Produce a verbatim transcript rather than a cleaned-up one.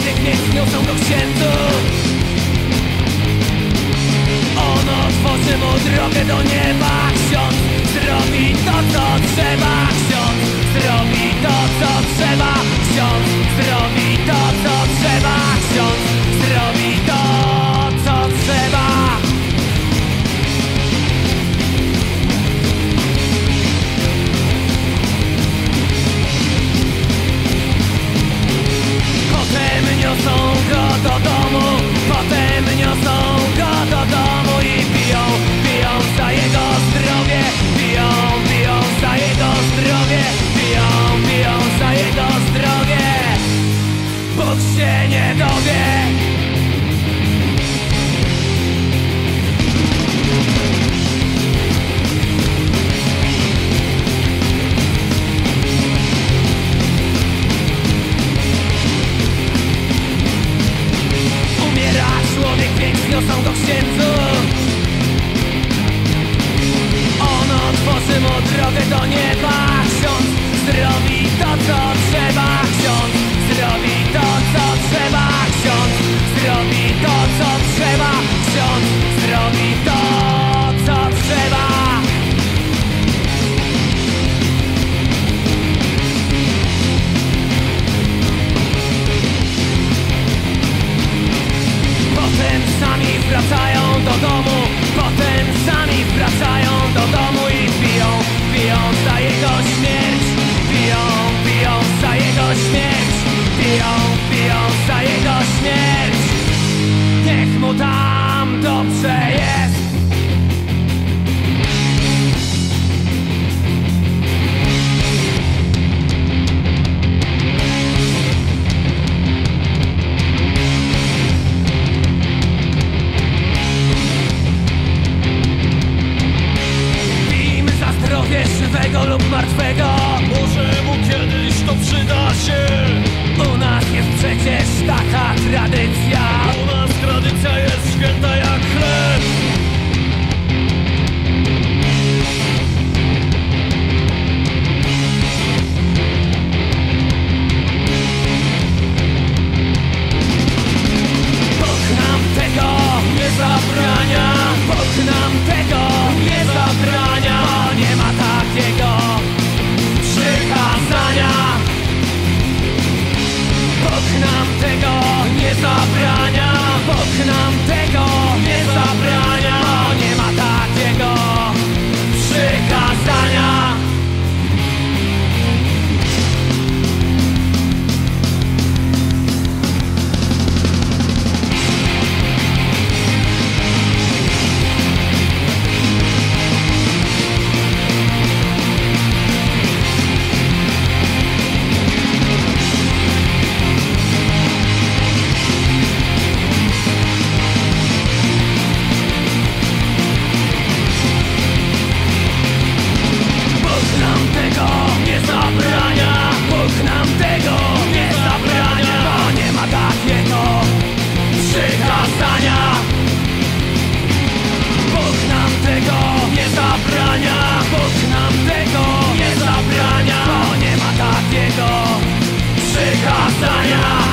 człowiek, więc niosą go księdzu. On otworzy mu drogę do nieba. Ksiądz zrobi to, co trzeba. Ksiądz zrobi to, co trzeba. Ksiądz zrobi to, co trzeba. Ksiądz zrobi to, co trzeba. Potem niosą go do domu. Potem niosą go do domu i piją, piją za jego zdrowie. Piją, piją za jego zdrowie. Piją, piją za jego zdrowie. Bóg się nie dowie. Umiera człowiek, więc niosą go księdzu. On otworzy mu drogę do nieba. Ksiądz zrobi to, co trzeba. Ksiądz zrobi to, co trzeba. Ksiądz zrobi to, co trzeba. Ksiądz zrobi to, co trzeba. Potem sami wracają do domu. Potem sami wracają do domu i piją, piją za jego śmierć. Piją, piją za jego śmierć. Piją, piją za jego śmierć. Niech mu tam dobrze jest. Żywego lub martwego. Może mu kiedyś to przyda się. U nas jest przecież taka tradycja. U nas tradycja jest święta jak chleb. Bóg nam tego nie zabrania. Bóg nam tego nie zabrania. Bo nie ma takiego przykazania. Bóg nam tego nie zabrania. Bóg nam tego nie zabrania. Bo nie ma takiego przykazania. Bóg nam tego nie zabrania. Bo nie ma takiego przykazania. Bóg nam tego nie zabrania. Bóg nam tego nie zabrania. Bo nie ma takiego przykazania.